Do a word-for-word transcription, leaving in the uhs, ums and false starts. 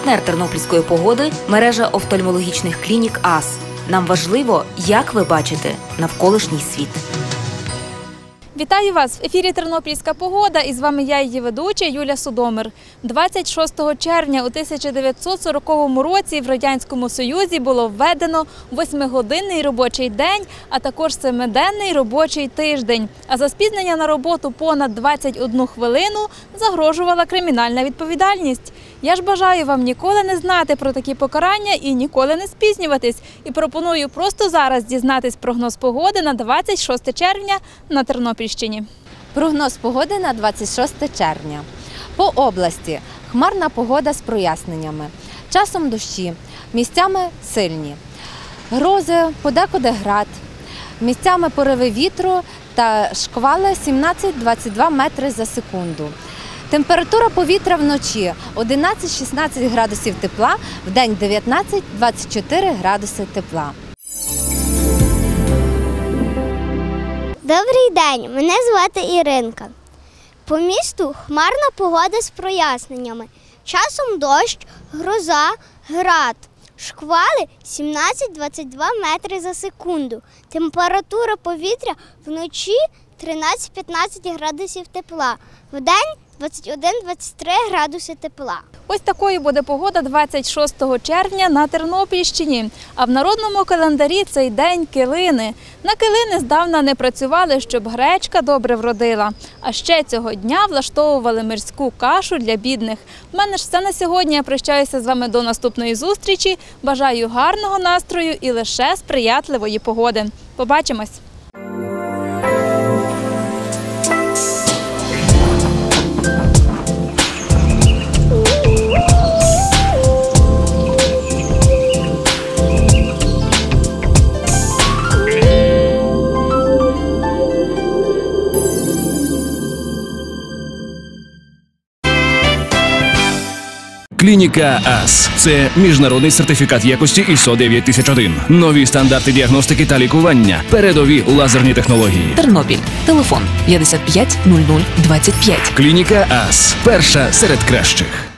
Партнер тернопільської погоди – мережа офтальмологічних клінік АС. Нам важливо, як ви бачите навколишній світ. Вітаю вас! В ефірі «Тернопільська погода» і з вами я, її ведуча Юля Судомир. двадцять шостого червня у тисяча дев'ятсот сороковому році в Радянському Союзі було введено восьмигодинний робочий день, а також семиденний робочий тиждень. А за спізнення на роботу понад двадцять одну хвилину загрожувала кримінальна відповідальність. Я ж бажаю вам ніколи не знати про такі покарання і ніколи не спізнюватись. І пропоную просто зараз дізнатись прогноз погоди на двадцять шосте червня на Тернопільщині. Прогноз погоди на двадцять шосте червня. По області хмарна погода з проясненнями. Часом дощі, місцями сильні. Грози, подекуди град. Місцями пориви вітру та шквали сімнадцять - двадцять два метри за секунду. Температура повітря вночі одинадцять - шістнадцять градусів тепла, вдень дев'ятнадцять - двадцять чотири градуси тепла. Добрий день, мене звати Іринка. По місту хмарна погода з проясненнями. Часом дощ, гроза, град. Шквали сімнадцять - двадцять два метри за секунду. Температура повітря вночі тринадцять - п'ятнадцять градусів тепла, вдень двадцять один - двадцять три градуси тепла. Ось такою буде погода двадцять шостого червня на Тернопільщині. А в народному календарі цей день килини. На килини здавна не працювали, щоб гречка добре вродила. А ще цього дня влаштовували мирську кашу для бідних. У мене ж все на сьогодні. Я прощаюся з вами до наступної зустрічі. Бажаю гарного настрою і лише сприятливої погоди. Побачимось! Клініка АС – це міжнародний сертифікат якості ай ес о дев'ять тисяч один. Нові стандарти діагностики та лікування. Передові лазерні технології. Тернопіль. Телефон п'ятдесят п'ять нуль нуль двадцять п'ять. Клініка АС – перша серед кращих.